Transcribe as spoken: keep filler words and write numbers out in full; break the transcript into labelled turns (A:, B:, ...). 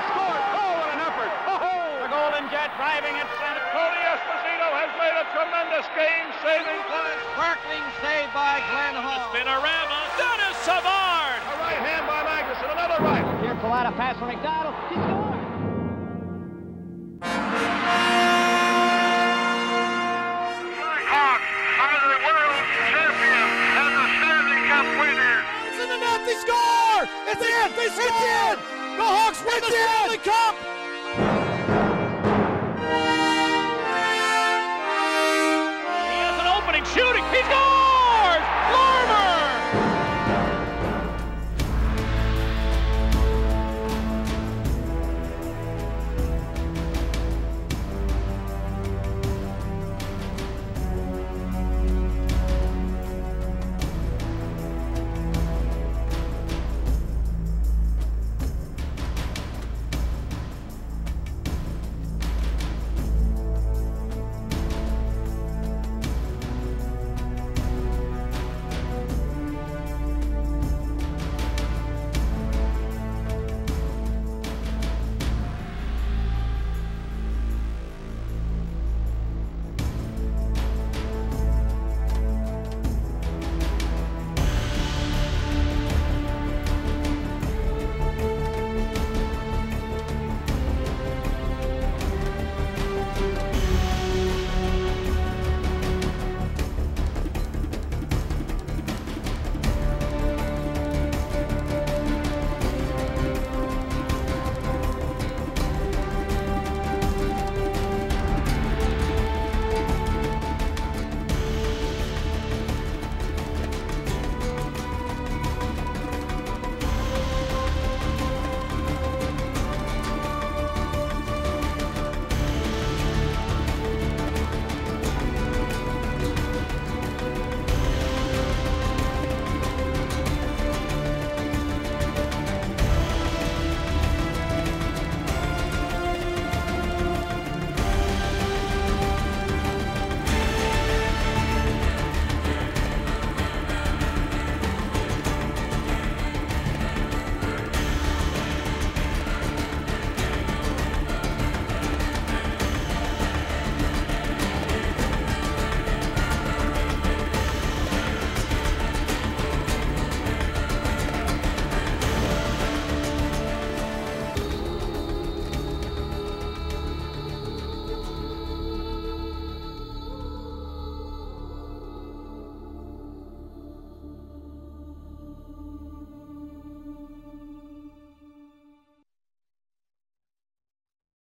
A: scored. Oh, what an effort. Oh, the Golden Jet driving at center.
B: Tony Esposito has made a tremendous game-saving play.
A: Sparkling save by Glenn Hall.
C: Spinorama, Dennis Savard.
B: A right hand by Magnuson, another right.
A: Here, Collada pass for McDonald. He scored.
B: Hawks are the world champions and the Stanley Cup winners.
D: It's in the net. They score. It's in. They score. It's in. The Hawks win the Stanley Cup.